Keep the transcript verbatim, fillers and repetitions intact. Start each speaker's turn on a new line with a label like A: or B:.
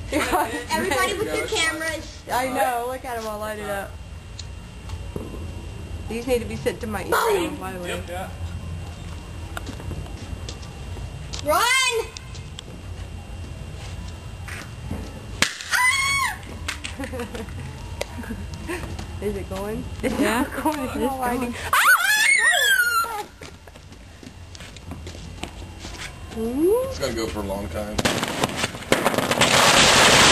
A: Everybody with their cameras.
B: I know. Look at them all lighted up. These need to be sent to my email, by the way.
C: Yep, yeah.
A: Run!
B: Is it going?
D: Yeah.
B: It's going. It's
D: It's
B: all lighting.
C: It's gonna go for a long time.